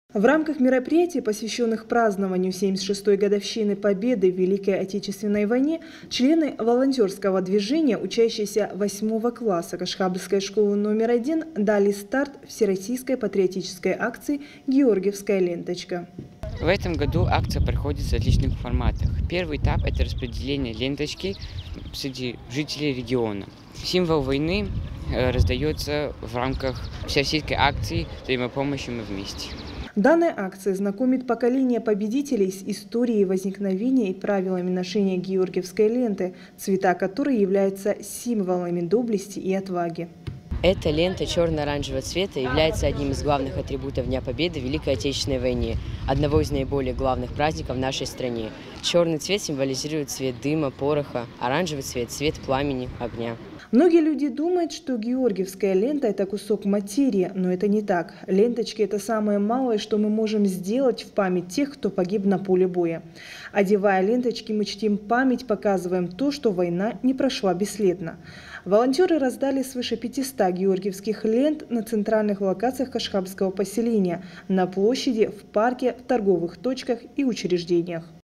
В рамках мероприятий, посвященных празднованию 76-й годовщины Победы в Великой Отечественной войне, члены волонтерского движения, учащиеся 8 класса Кашхабльской школы номер 1, дали старт всероссийской патриотической акции «Георгиевская ленточка». В этом году акция проходит в различных форматах. Первый этап – это распределение ленточки среди жителей региона. Символ войны раздается в рамках всероссийской акции «Взаимопомощи мы вместе». Данная акция знакомит поколение победителей с историей возникновения и правилами ношения георгиевской ленты, цвета которой являются символами доблести и отваги. Эта лента черно-оранжевого цвета является одним из главных атрибутов Дня Победы в Великой Отечественной войне, одного из наиболее главных праздников в нашей стране. Черный цвет символизирует цвет дыма, пороха, оранжевый цвет – цвет пламени, огня. Многие люди думают, что георгиевская лента – это кусок материи, но это не так. Ленточки – это самое малое, что мы можем сделать в память тех, кто погиб на поле боя. Одевая ленточки, мы чтим память, показываем то, что война не прошла бесследно. Волонтеры раздали свыше 500 георгиевских лент на центральных локациях Кашхабльского поселения, на площади, в парке, в торговых точках и учреждениях.